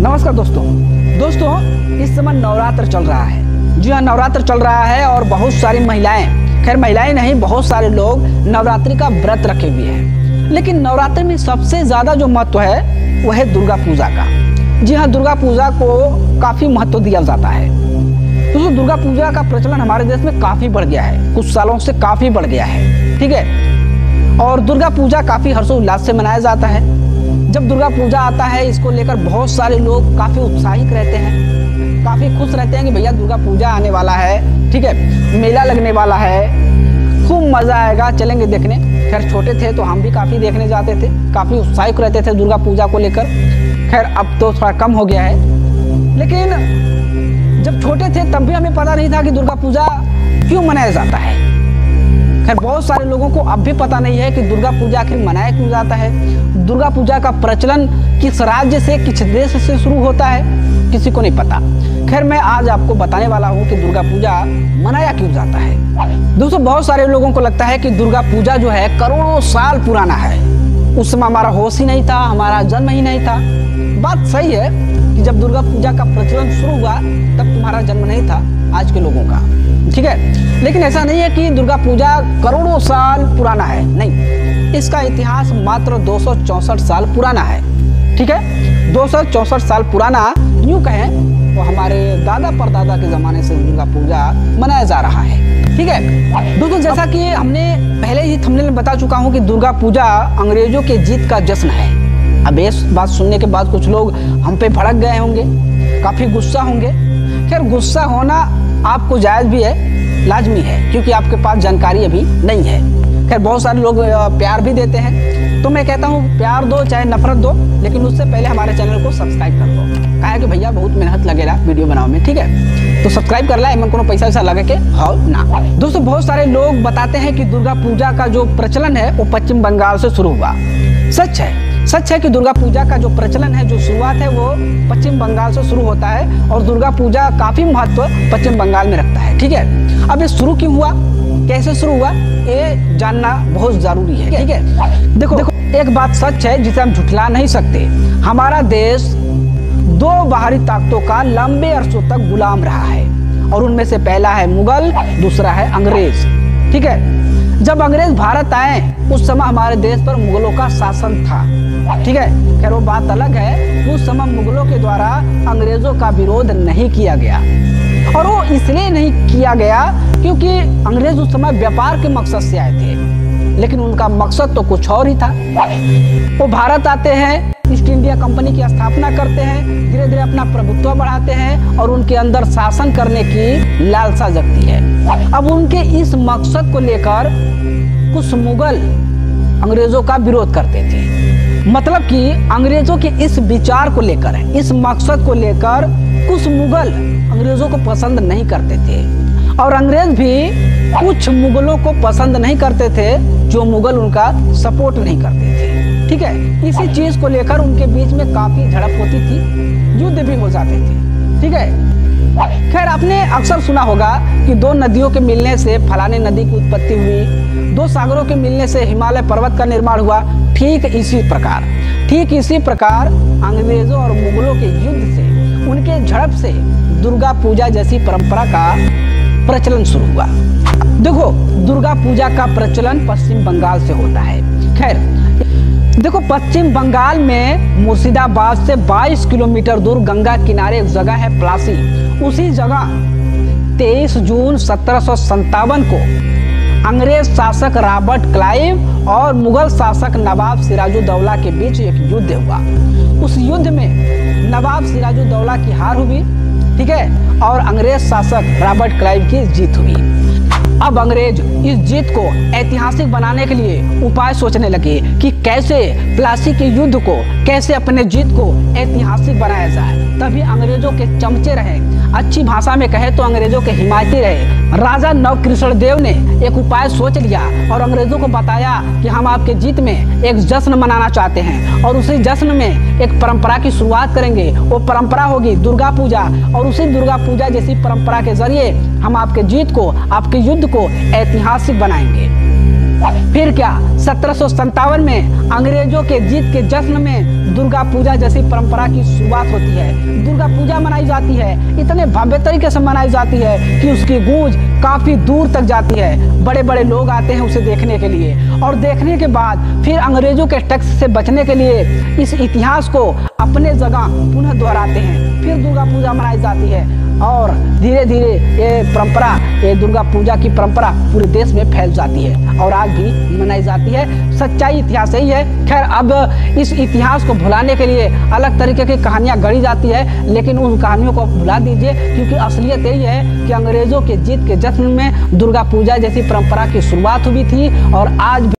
नमस्कार दोस्तों, इस समय नवरात्र चल रहा है। जी हाँ, नवरात्र चल रहा है और बहुत सारी महिलाएं, खैर महिलाएं नहीं, बहुत सारे लोग नवरात्रि का व्रत रखे हुए हैं। लेकिन नवरात्रि में सबसे ज्यादा जो महत्व है वह है दुर्गा पूजा का। जी हाँ, दुर्गा पूजा को काफी महत्व दिया जाता है। दोस्तों, दुर्गा पूजा का प्रचलन हमारे देश में काफी बढ़ गया है, कुछ सालों से काफी बढ़ गया है। ठीक है, और दुर्गा पूजा काफी हर्षोल्लास से मनाया जाता है। जब दुर्गा पूजा आता है, इसको लेकर बहुत सारे लोग काफी उत्साहित रहते हैं, काफी खुश रहते हैं कि भैया दुर्गा पूजा आने वाला है। ठीक है, मेला लगने वाला है, खूब मजा आएगा, चलेंगे देखने। खैर छोटे थे तो हम भी काफी देखने जाते थे, काफी उत्साहित रहते थे दुर्गा पूजा को लेकर। खैर अब तो थोड़ा कम हो गया है, लेकिन जब छोटे थे तब भी हमें पता नहीं था कि दुर्गा पूजा क्यों मनाया जाता है। खैर बहुत सारे लोगों को अब भी पता नहीं है कि दुर्गा पूजा आखिर मनाया क्यों जाता है। दुर्गा पूजा का प्रचलन किस राज्य से, किस देश से शुरू होता है, किसी को नहीं पता। खैर मैं आज आपको बताने वाला हूँ कि दुर्गा पूजा मनाया क्यों जाता है। दोस्तों, बहुत सारे लोगों को लगता है कि दुर्गा पूजा जो है करोड़ों साल पुराना है। उस समय हमारा होश ही नहीं था, हमारा जन्म ही नहीं था। बात सही है कि जब दुर्गा पूजा का प्रचलन शुरू हुआ तब तुम्हारा जन्म नहीं था आज के लोगों का। ठीक है, लेकिन ऐसा नहीं है कि दुर्गा पूजा करोड़ों साल पुराना है, नहीं। इसका इतिहास मात्र 264 साल पुराना है। ठीक है, 264 साल पुराना, यूं कहें तो हमारे दादा परदादा के जमाने से दुर्गा पूजा मनाया जा रहा है। ठीक है दोस्तों, जैसा कि हमने पहले ही थंबनेल में बता चुका हूं कि दुर्गा पूजा अंग्रेजों के जीत का जश्न है। अब इस बात सुनने के बाद कुछ लोग हम पे भड़क गए होंगे, काफी गुस्सा होंगे। खैर गुस्सा होना आपको जायज भी है, लाजमी है, क्योंकि आपके पास जानकारी अभी नहीं है। खैर बहुत सारे लोग प्यार भी देते हैं, तो मैं कहता हूँ प्यार दो चाहे नफरत दो, लेकिन उससे पहले हमारे चैनल को सब्सक्राइब कर दो। कहा कि भैया बहुत मेहनत लगेगा वीडियो बनाने में। ठीक है, तो सब्सक्राइब कर ला, एमन को पैसा वैसा लगे के हाँ ना। दोस्तों, बहुत सारे लोग बताते हैं कि दुर्गा पूजा का जो प्रचलन है वो पश्चिम बंगाल से शुरू हुआ। सच है कि दुर्गा पूजा का जो प्रचलन है, जो शुरुआत है, वो पश्चिम बंगाल से शुरू होता है और दुर्गा पूजा काफी महत्व पश्चिम बंगाल में रखता है। ठीक है, अब ये शुरू क्यों हुआ, कैसे शुरू हुआ, ये जानना बहुत जरूरी है। ठीक है, देखो एक बात सच है जिसे हम झुठला नहीं सकते। हमारा देश दो बाहरी ताकतों का लंबे अरसों तक गुलाम रहा है, और उनमें से पहला है मुगल, दूसरा है अंग्रेज। ठीक है, जब अंग्रेज भारत आए उस समय हमारे देश पर मुगलों का शासन था। ठीक है, खैर वो बात अलग है, उस समय मुगलों के द्वारा अंग्रेजों का विरोध नहीं किया गया, और वो इसलिए नहीं किया गया क्योंकि अंग्रेज उस समय व्यापार के मकसद से आए थे, लेकिन उनका मकसद तो कुछ और ही था। वो भारत आते हैं, ईस्ट इंडिया कंपनी की स्थापना करते हैं, धीरे धीरे अपना प्रभुत्व बढ़ाते हैं और उनके अंदर शासन करने की लालसा जगती है। अब उनके इस मकसद को लेकर कुछ मुगल अंग्रेजों का विरोध करते थे। मतलब कि अंग्रेजों के इस विचार को लेकर, इस मकसद को लेकर कुछ मुगल अंग्रेजों को पसंद नहीं करते थे, और अंग्रेज भी कुछ मुगलों को पसंद नहीं करते थे जो मुगल उनका सपोर्ट नहीं करते थे। ठीक है, इसी चीज को लेकर उनके बीच में काफी झड़प होती थी, युद्ध भी हो जाते थे। ठीक है, खैर आपने अक्सर सुना होगा कि दो नदियों के मिलने से फलाने नदी की उत्पत्ति हुई, दो सागरों के मिलने से हिमालय पर्वत का निर्माण हुआ। ठीक इसी प्रकार अंग्रेजों और मुगलों के युद्ध से, उनके झड़प से दुर्गा पूजा जैसी परंपरा का प्रचलन शुरू हुआ। देखो, दुर्गा पूजा का प्रचलन पश्चिम बंगाल से होता है। खैर देखो, पश्चिम बंगाल में मुर्शिदाबाद से 22 किलोमीटर दूर गंगा किनारे एक जगह है प्लासी। उसी जगह 23 जून 1757 को अंग्रेज शासक रॉबर्ट क्लाइव और मुगल शासक नवाब सिराजुद्दौला के बीच एक युद्ध हुआ। उस युद्ध में नवाब सिराजुद्दौला की हार हुई। ठीक है, और अंग्रेज शासक रॉबर्ट क्लाइव की जीत हुई। अब अंग्रेज इस जीत को ऐतिहासिक बनाने के लिए उपाय सोचने लगे कि कैसे प्लासी के युद्ध को, कैसे अपने जीत को ऐतिहासिक बनाया जाए। तभी अंग्रेजों के चमचे रहे, अच्छी भाषा में कहे तो अंग्रेजों के हिमायती रहे। राजा नवकृष्ण देव ने एक उपाय सोच लिया और अंग्रेजों को बताया कि हम आपके जीत में एक जश्न मनाना चाहते हैं, और उसी जश्न में एक परंपरा की शुरुआत करेंगे। वो परंपरा होगी दुर्गा पूजा, और उसी दुर्गा पूजा जैसी परंपरा के जरिए हम आपके जीत को, आपके युद्ध को ऐतिहासिक बनाएंगे। फिर क्या, 1757 में अंग्रेजों के जीत के जश्न में दुर्गा पूजा जैसी परंपरा की शुरुआत होती है। दुर्गा पूजा मनाई जाती है, इतने भव्य तरीके से मनाई जाती है कि उसकी गूंज काफी दूर तक जाती है। बड़े बड़े लोग आते हैं उसे देखने के लिए, और देखने के बाद फिर अंग्रेजों के टैक्स से बचने के लिए इस इतिहास को अपने जगह पुनः दोहराते हैं। फिर दुर्गा पूजा मनाई जाती है और धीरे धीरे ये परंपरा, ये दुर्गा पूजा की परंपरा पूरे देश में फैल जाती है और आज भी मनाई जाती है। सच्चाई इतिहास यही है। खैर, अब इस इतिहास को भुलाने के लिए अलग तरीके की कहानियां गढ़ी जाती है, लेकिन उन कहानियों को भुला दीजिए, क्योंकि असलियत यही है कि अंग्रेजों के जीत के जश्न में दुर्गा पूजा जैसी परंपरा की शुरुआत हुई थी और आज